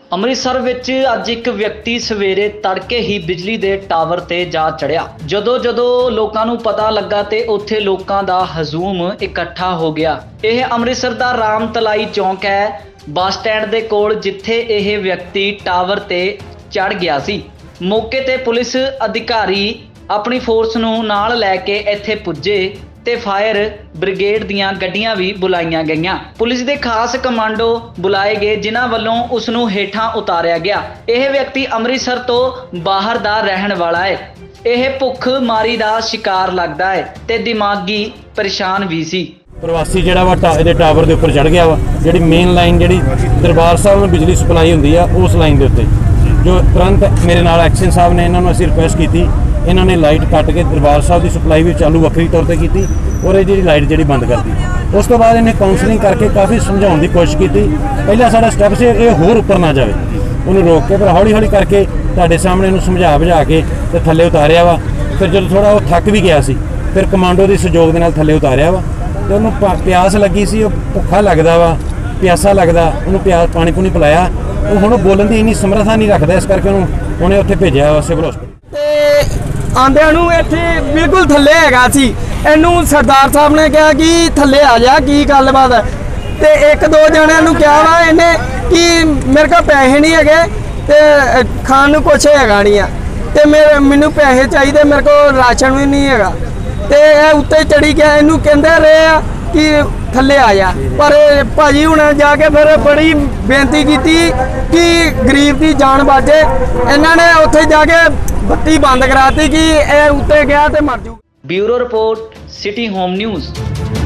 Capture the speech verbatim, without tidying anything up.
ਅੰਮ੍ਰਿਤਸਰ ਵਿੱਚ ਅੱਜ ਇੱਕ ਵਿਅਕਤੀ ਸਵੇਰੇ ਤੜਕੇ ਹੀ ਬਿਜਲੀ ਦੇ ਟਾਵਰ ਤੇ ਜਾ ਚੜਿਆ। ਜਦੋਂ ਜਦੋਂ ਲੋਕਾਂ ਨੂੰ ਪਤਾ ਲੱਗਾ ਤੇ ਉੱਥੇ ਲੋਕਾਂ ਦਾ ਹਜੂਮ ਇਕੱਠਾ ਹੋ ਗਿਆ। ਇਹ ਅੰਮ੍ਰਿਤਸਰ ਦਾ ਰਾਮ ਤਲਾਈ ਚੌਂਕ ਹੈ, ਬੱਸ ਸਟੈਂਡ ਦੇ ਕੋਲ, ਜਿੱਥੇ ਇਹ ਵਿਅਕਤੀ ਟਾਵਰ ਤੇ ਚੜ ਗਿਆ ਸੀ। ਮੌਕੇ ਤੇ ਪੁਲਿਸ ਅਧਿਕਾਰੀ ਆਪਣੀ ਫੋਰਸ ਨੂੰ ਨਾਲ ਲੈ ਕੇ ਇੱਥੇ ਪੁੱਜੇ ਤੇ फायर ब्रिगेड ਦੀਆਂ ਗੱਡੀਆਂ भी बुलाईਆਂ गईਆਂ। पुलिस ਦੇ खास कमांडो बुलाए गए जिन्हां ਵੱਲੋਂ ਉਸ ਨੂੰ ਹੇਠਾਂ ਉਤਾਰਿਆ ਗਿਆ। ਇਹ ਵਿਅਕਤੀ ਅੰਮ੍ਰਿਤਸਰ ਤੋਂ ਬਾਹਰ ਦਾ ਰਹਿਣ ਵਾਲਾ ਹੈ। ਇਹ ਭੁੱਖ ਮਾਰੀ ਦਾ शिकार लगदा है ਤੇ दिमागी परेशान भी ਸੀ। प्रवासी ਜਿਹੜਾ ਵਾ ਇਹਦੇ ਟਾਵਰ ਦੇ ਉੱਪਰ ਚੜ ਗਿਆ ਵਾ। ਜਿਹੜੀ ਮੇਨ ਲਾਈਨ ਜਿਹੜੀ ਦਰਬਾਰ ਸਾਹਿਬ ਨੂੰ ਬਿਜਲੀ ਸਪਲਾਈ ਹੁੰਦੀ ਆ ਉਸ ਲਾਈਨ ਦੇ ਉੱਤੇ ਜੋ ਤੁਰੰਤ ਮੇਰੇ ਨਾਲ ਐਕਸ਼ਨ ਸਾਹਿਬ ਨੇ ਇਹਨਾਂ ਨੂੰ ਅਸੀਂ ਰਿਕੁਐਸਟ ਕੀਤੀ। ਇਹਨਾਂ ਨੇ ਲਾਈਟ ਕੱਟ ਕੇ ਦਰਬਾਰ ਸਾਹਿਬ ਦੀ ਸਪਲਾਈ ਵੀ ਚਾਲੂ ਵੱਖਰੀ ਤੌਰ ਤੇ ਕੀਤੀ ਔਰ ਇਹ ਜਿਹੜੀ ਲਾਈਟ ਜਿਹੜੀ ਬੰਦ ਕਰਤੀ। ਉਸ ਤੋਂ ਬਾਅਦ ਇਹਨੇ ਕਾਉਂਸਲਿੰਗ ਕਰਕੇ ਕਾਫੀ ਸਮਝਾਉਣ ਦੀ ਕੋਸ਼ਿਸ਼ ਕੀਤੀ। ਪਹਿਲਾ ਸਾਡਾ ਸਟੈਪ ਸੀ ਇਹ ਹੋਰ ਉੱਪਰ ਨਾ ਜਾਵੇ, ਉਹਨੂੰ ਰੋਕ ਕੇ ਫਿਰ ਹੌਲੀ ਹੌਲੀ ਕਰਕੇ ਤੁਹਾਡੇ ਸਾਹਮਣੇ ਇਹਨੂੰ ਸਮਝਾ ਬੁਝਾ ਕੇ ਤੇ ਥੱਲੇ ਉਤਾਰਿਆ ਵਾ। ਫਿਰ ਜਦੋਂ ਥੋੜਾ ਉਹ ਥੱਕ ਵੀ ਗਿਆ ਸੀ ਫਿਰ ਕਮਾਂਡੋ ਦੇ ਸਹਿਯੋਗ ਦੇ ਨਾਲ ਥੱਲੇ ਉਤਾਰਿਆ ਵਾ ਤੇ ਉਹਨੂੰ ਪਿਆਸ ਲੱਗੀ ਸੀ, ਉਹ ਭੁੱਖਾ ਲੱਗਦਾ ਵਾ, ਪਿਆਸਾ ਲੱਗਦਾ, ਉਹਨੂੰ ਪਿਆਸ ਪਾਣੀ ਪੂਣੀ ਪਿਲਾਇਆ। ਉਹ ਹੁਣ ਬੋਲਣ ਦੀ ਇੰਨੀ ਸਮਰੱਥਾ ਨਹੀਂ ਰੱਖਦਾ, ਇਸ ਕਰਕੇ ਉਹਨੂੰ ਉਹਨੇ ਉੱਥੇ ਭੇਜਿਆ ਵਾ ਸਿਵਲ ਹਸਪਤਾਲ। ਆਂਦਿਆਂ ਨੂੰ ਇੱਥੇ ਬਿਲਕੁਲ ਥੱਲੇ ਹੈਗਾ ਸੀ। ਇਹਨੂੰ ਸਰਦਾਰ ਸਾਹਿਬ ਨੇ ਕਿਹਾ ਕਿ ਥੱਲੇ ਆ ਜਾ, ਕੀ ਗੱਲਬਾਤ ਹੈ। ਤੇ ਇੱਕ ਦੋ ਜਣਿਆਂ ਨੂੰ ਕਿਹਾ ਵਾ ਇਹਨੇ ਕਿ ਮੇਰੇ ਕੋਲ ਪੈਸੇ ਨਹੀਂ ਹੈਗੇ ਤੇ ਖਾਣ ਨੂੰ ਕੁਛ ਹੈਗਾ ਨਹੀਂ ਆ ਤੇ ਮੇਰੇ ਮੈਨੂੰ ਪੈਸੇ ਚਾਹੀਦੇ, ਮੇਰੇ ਕੋਲ ਰਾਸ਼ਨ ਵੀ ਨਹੀਂ ਹੈਗਾ। ਤੇ ਇਹ ਉੱਤੇ ਚੜੀ ਗਿਆ, ਇਹਨੂੰ ਕਹਿੰਦੇ ਰਹੇ ਆ ਕਿ ਥੱਲੇ ਆ ਜਾ। ਪਰ ਭਾਜੀ ਹੁਣ ਜਾ ਕੇ ਫਿਰ ਬੜੀ ਬੇਨਤੀ ਕੀਤੀ ਕਿ ਗਰੀਬ ਦੀ ਜਾਨ ਬਾਜੇ। ਇਹਨਾਂ ਨੇ ਉੱਥੇ ਜਾ ਕੇ ਬੱਤੀ ਬੰਦ ਕਰਾਤੀ ਕਿ ਇਹ ਉੱਤੇ ਗਿਆ ਤੇ ਮਰ ਜੂ। Bureau report city home news.